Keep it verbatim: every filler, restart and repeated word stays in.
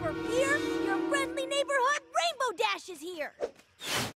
Never fear, your friendly neighborhood Rainbow Dash is here.